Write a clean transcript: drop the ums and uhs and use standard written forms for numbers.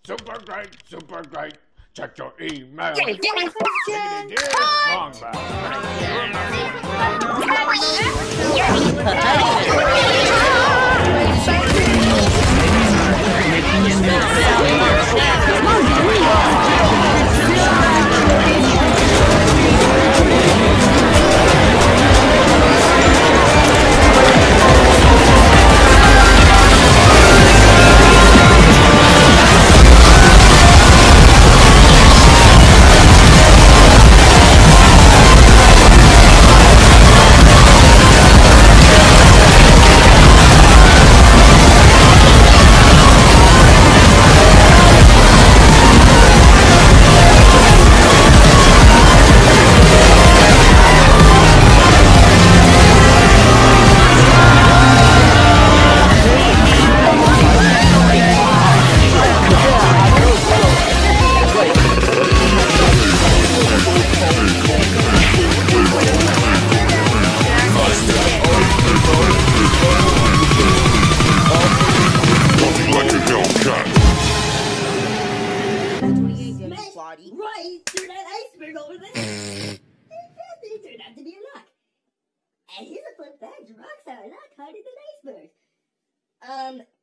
Super great. Check your email. Wrong Right through that iceberg over there. It turned out to be a rock. And here's a fun fact, rocks are a lot harder than icebergs.